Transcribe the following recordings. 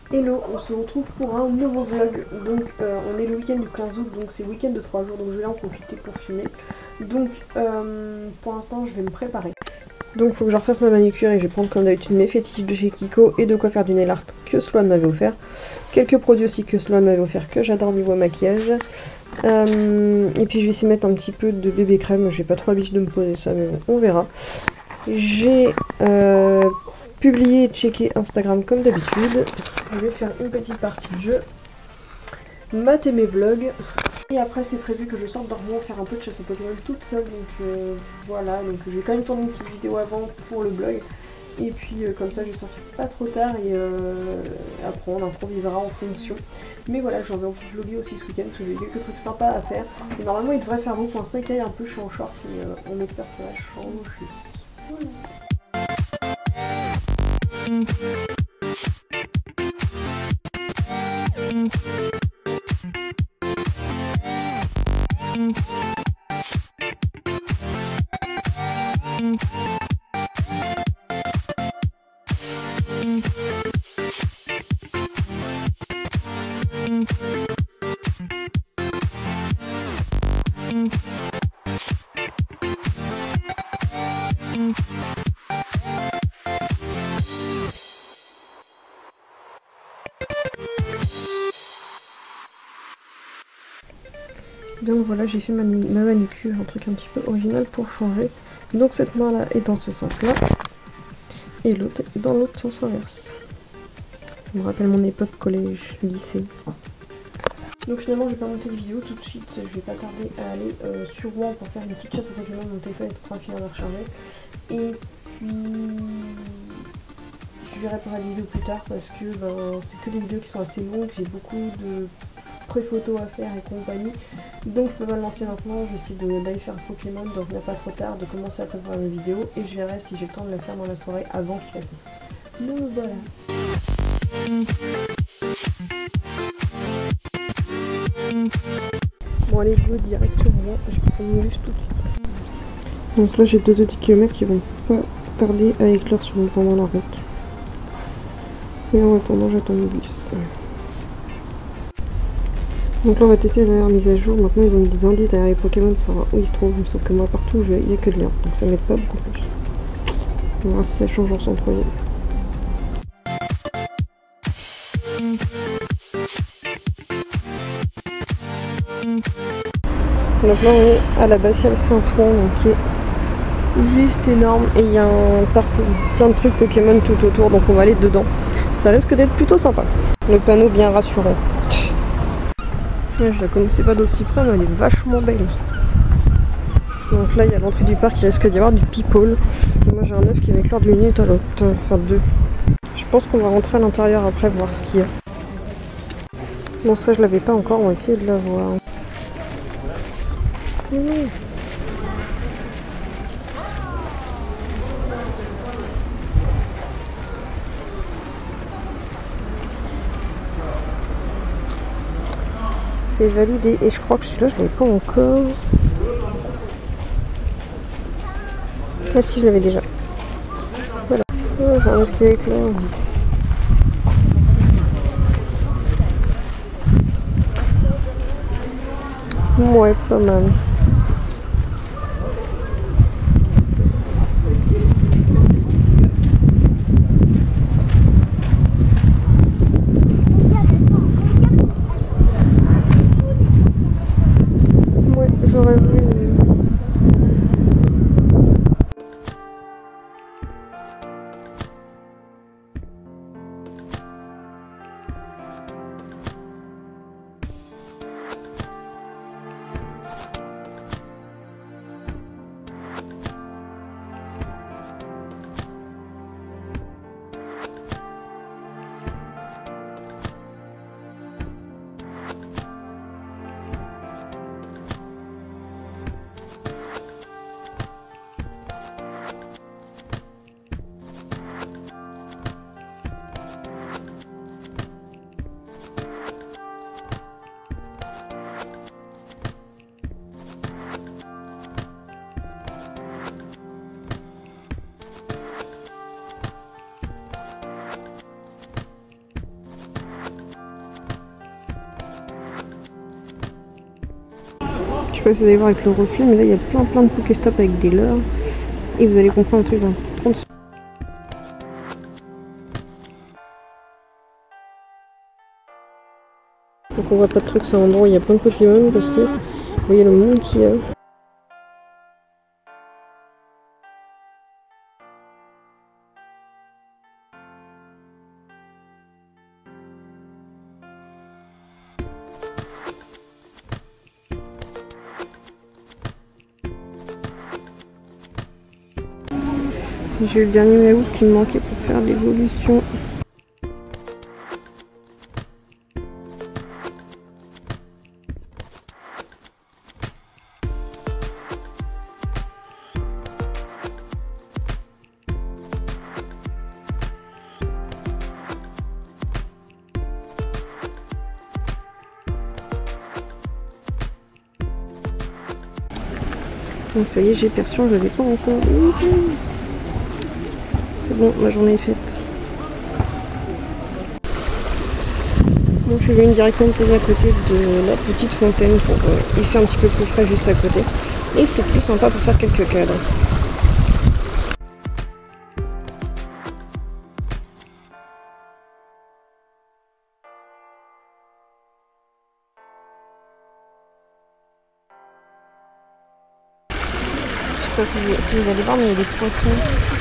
Hello, on se retrouve pour un nouveau vlog. Donc on est le week-end du 15 août, donc c'est week-end de 3 jours, donc je vais en profiter pour filmer. Donc pour l'instant je vais me préparer. Donc il faut que je refasse ma manicure et je vais prendre comme d'habitude mes fétiches de chez Kiko et de quoi faire du nail art que Sloane m'avait offert. Quelques produits aussi que Sloane m'avait offert que j'adore niveau maquillage. Et puis je vais essayer de mettre un petit peu de bébé crème, j'ai pas trop l'habitude de me poser ça mais bon, on verra. J'ai publié et checké Instagram comme d'habitude. Je vais faire une petite partie de jeu, mater mes vlogs. Et après c'est prévu que je sorte d'Orléans faire un peu de chasse aux Pokémon toute seule. Donc voilà, donc je vais quand même tourner une petite vidéo avant pour le blog. Et puis comme ça je vais sortir pas trop tard et après on improvisera en fonction. Mais voilà, j'ai envie de vlogger aussi ce week-end parce que j'ai quelques trucs sympas à faire. Et normalement il devrait faire beau pour l'instant, il caille un peu, je suis en short mais on espère que ça va changer. Voilà. Donc voilà, j'ai fait ma manucure, un truc un petit peu original pour changer. Donc cette main là est dans ce sens là et l'autre est dans l'autre sens inverse. Ça me rappelle mon époque collège, lycée. Donc finalement je vais pas monter de vidéo tout de suite, je vais pas tarder à aller sur Rouen pour faire une petite chasse au Pokémon. Mon téléphone est en train de finir de recharger. Et puis je verrai pour la vidéo plus tard parce que c'est que des vidéos qui sont assez longues, j'ai beaucoup de pré-photos à faire et compagnie. Donc je peux pas le lancer maintenant, j'essaie d'aller faire Pokémon, de revenir pas trop tard, de commencer à préparer mes vidéos et je verrai si j'ai le temps de la faire dans la soirée avant qu'il fasse nuit. Donc voilà. Bon allez go, direction moi, je vais prendre mon bus tout de suite. Donc là j'ai 2 petits kilomètres qui vont pas tarder à éclore pendant la route. Et en attendant j'attends le bus. Donc là on va tester la dernière mise à jour. Maintenant ils ont mis des indices derrière les Pokémon pour savoir où ils se trouvent. Sauf que moi partout où je vais il n'y a que de l'herbe. Donc ça m'aide pas beaucoup plus. On verra si ça change en centre-ville. Donc là on est à l'abbatiale Saint-Ouen, donc qui est juste énorme. Et il y a un parc, plein de trucs Pokémon tout autour. Donc on va aller dedans. Ça risque d'être plutôt sympa. Le panneau bien rassurant. Je la connaissais pas d'aussi près mais elle est vachement belle. Donc là il y a l'entrée du parc, il risque d'y avoir du people. Et moi j'ai un œuf qui va éclore d'une minute à l'autre, enfin 2. Je pense qu'on va rentrer à l'intérieur après voir ce qu'il y a. Bon ça je l'avais pas encore, on va essayer de la voir. C'est validé et je crois que celui-là je l'avais pas encore. Ah si je l'avais déjà. Voilà. Oh, j'ai un œuf qui éclore. Ouais, pas mal. Ouais, j'aurais voulu. sais pas si vous allez voir avec le reflet, mais là il y a plein de Pokéstop avec des leurres. Et vous allez comprendre un truc dans 30 secondes. Donc on voit pas de trucs, c'est un endroit où il y a plein de Pokémon parce que vous voyez le monde qu'il y a. J'ai eu le dernier Maus qui me manquait pour faire l'évolution. Donc ça y est, j'ai perçu, je l'avais pas encore. C'est bon, ma journée est faite. Donc je suis venue directement me poser à côté de la petite fontaine pour il fait un petit peu plus frais juste à côté. Et c'est plus sympa pour faire quelques cadres. Je sais pas si vous allez voir, mais il y a des poissons.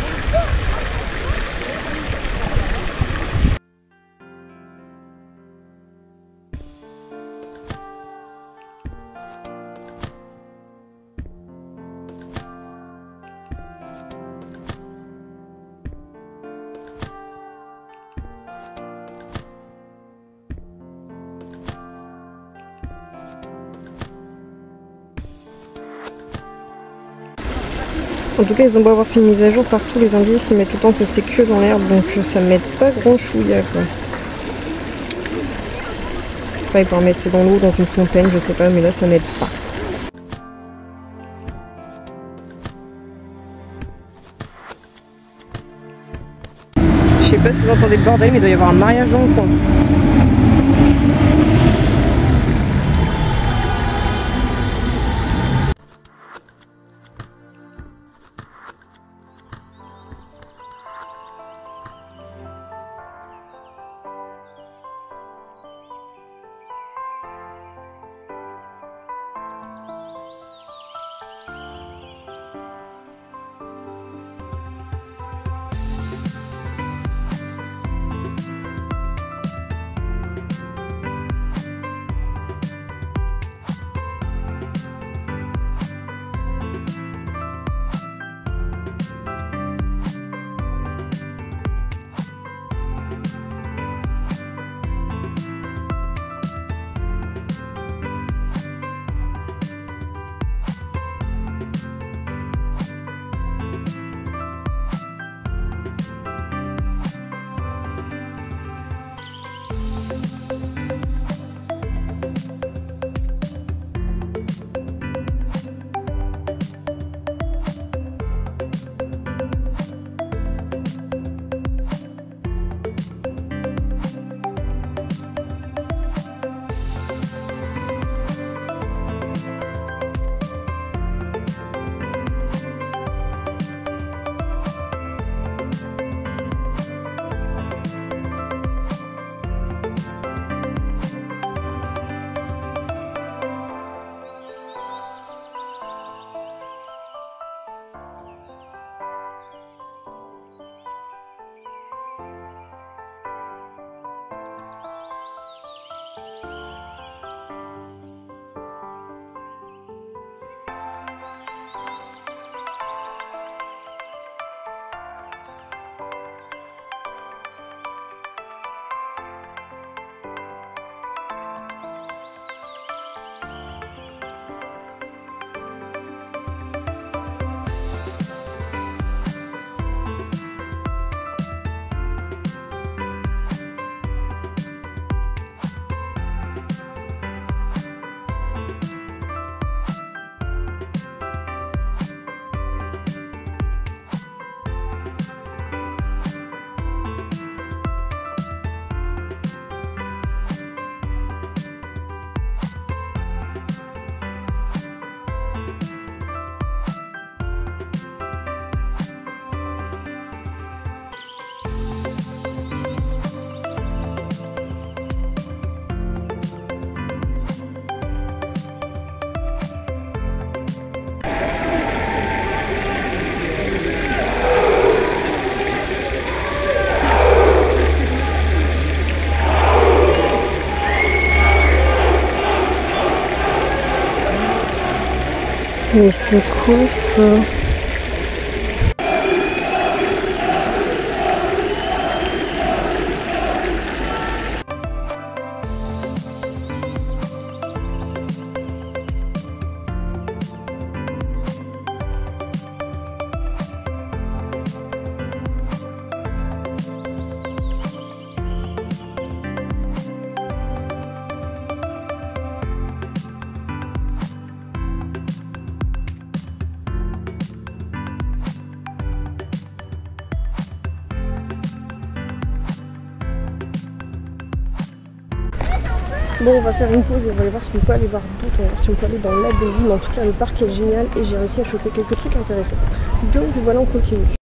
En tout cas, ils ont beau avoir fait une mise à jour partout, les indices ils mettent tout le temps que c'est que dans l'herbe, donc ça m'aide pas grand chouïa quoi. Je sais pas, ils peuvent mettre c'est dans l'eau, dans une fontaine, je sais pas, mais là ça m'aide pas. Je sais pas si vous entendez le bordel, mais il doit y avoir un mariage dans le coin. Mais c'est quoi ça? Bon, on va faire une pause et on va aller voir si on peut aller voir d'autres, on va voir si on peut aller dans l'Abbey. Mais en tout cas, le parc est génial et j'ai réussi à choper quelques trucs intéressants. Donc voilà, on continue.